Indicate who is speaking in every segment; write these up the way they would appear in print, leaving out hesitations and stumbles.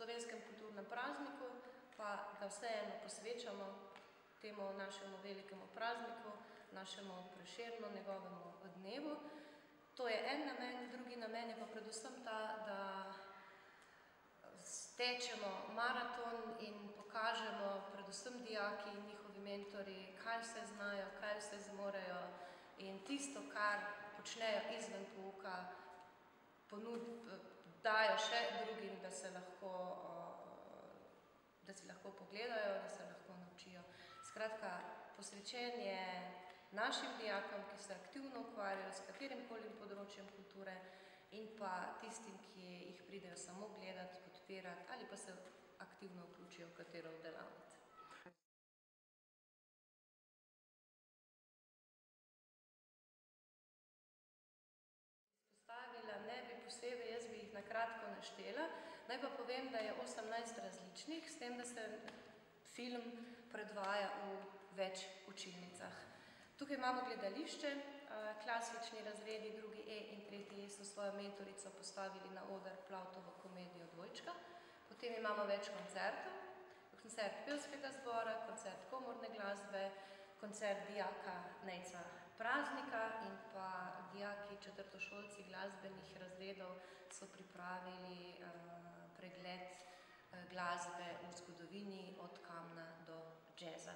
Speaker 1: slovenskem kulturnem prazniku, pa ga vseeno posvečamo temu našemu velikemu prazniku, našemu Prešernu, njegovemu dnevu. To je en namen, drugi namen je pa predvsem ta, da stečemo maraton in pokažemo predvsem dijaki in njihovi mentori, kaj vse znajo, kaj vse zmorejo in tisto, kar počnejo izven pouka, dajo še drugim, da si lahko pogledajo, da se lahko naučijo. Skratka, posvečen je našim dijakom, ki se aktivno ukvarjajo s katerimkoli področjem kulture in pa tistim, ki jih pridejo samo gledati, podpirati ali pa se aktivno vključijo v katero od delavnic. Izpostavila ne bi posebej, jaz bi jih na kratko naštela. Naj pa povem, da je 18 različnih, s tem, da se film predvaja v več učilnicah. Tukaj imamo gledališče, klasični razredi, drugi E in tretji E so svojo mentorico postavili na oder Plautovo komedijo Dvojčka. Potem imamo več koncertov, koncert pevskega zbora, koncert komorne glasbe, koncert dijaka Nejca Praznika in pa dijaki četrtošolci glasbenih razredov so pripravili pregled glasbe v zgodovini od kamna do džeza.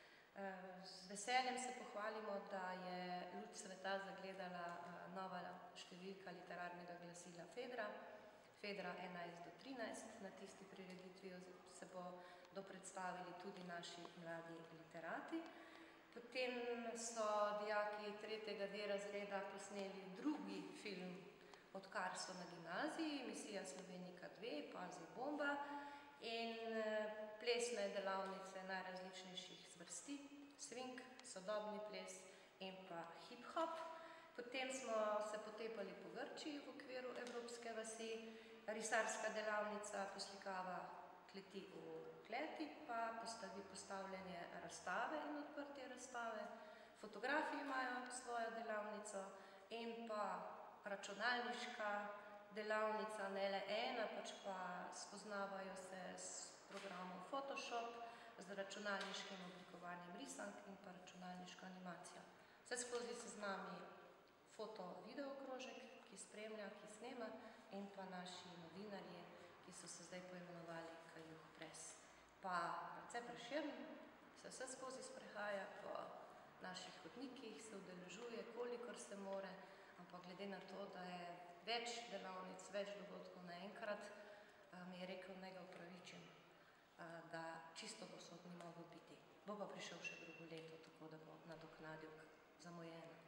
Speaker 1: Z veseljem se pohvalimo, da je luč sveta zagledala nova številka literarnega glasila Fedra, Fedra 11-13. Na tisti prireditvi se bodo predstavili tudi naši mladi literati. Potem so dijaki 3. D razreda posneli drugi film, odkar so na gimnaziji, Misija Slovenika 2, Pazi bomba, in plesne delavnice najrazličnejših zvrsti, swing, sodobni ples in pa hip-hop. Potem smo se potepali po Grčiji v okviru Evropske vasi, risarska delavnica poslikava kleti v kleti, pa postavljanje razstave in odprtje razstave. Fotografi imajo svojo delavnico in pa računalniška delavnica, ne le ena, pač pa spoznavajo se s programom Photoshop, z računalniškim oblikovanjem risank in pa računalniško animacijo. Vse skozi se z nami foto-video krožek, ki spremlja, ki snema, in pa naši novinarji, ki so se zdaj poimenovali Kajuh Press. Pa predvsem Prešern se vse skozi sprehaja po naših hodnikih, se udeležuje, kolikor se more, ampak glede na to, da je več delavnic, več dogodkov naenkrat, mi je rekel, naj ga opravičim, da čisto povsod ni mogel biti. Bo pa prišel še drugo leto, tako da bo nadoknadil zamujeno.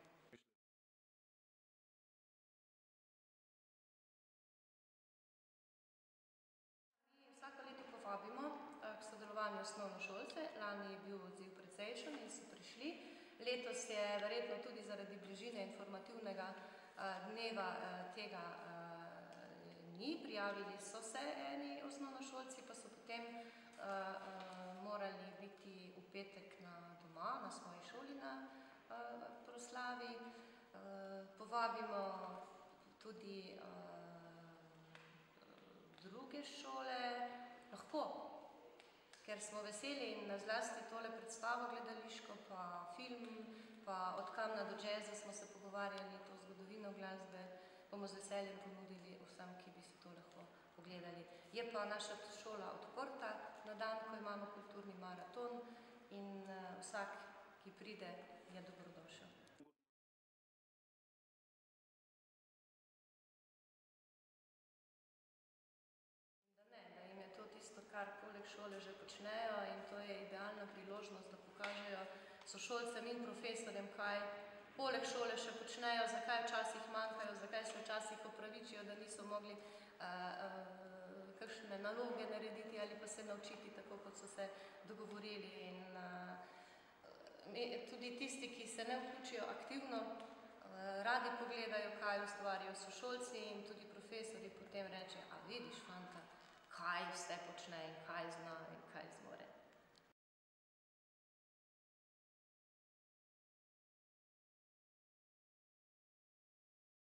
Speaker 1: Mi vsako leto povabimo k sodelovanju osnovnošolce. Lani je bil odziv precejšen in so prišli. Letos je verjetno tudi zaradi bližine informativnega dneva tega ni. Prijavili so se eni osnovnošolci, pa so potem morali biti v petek doma, na svoji šoli na proslavi. Povabimo tudi druge šole, lahko, ker smo veseli in zlasti tole predstavo gledališko, pa film, pa od kamna do džeza smo se pogovarjali, to zgodovino glasbe, bomo z veseljem ponudili vsem, ki bi si to lahko pogledali. Je pa naša šola odprta na dan, ko imamo kulturni maraton in vsak, ki pride, je dobrodošel. Da jim je to tisto, kar poleg šole že počnejo, in to je idealna priložnost, da pokažejo sošolcem in profesorjem, kaj poleg šole še počnejo, zakaj včasih manjkajo, zakaj se včasih opravičijo, da niso mogli kakšne naloge narediti ali pa se naučiti tako, kot so se dogovorili. In tudi tisti, ki se ne vključijo aktivno, radi pogledajo, kaj ustvarijo sošolci, in tudi profesorji potem reče, a vidiš, fanta, kaj vse počne in kaj zna in kaj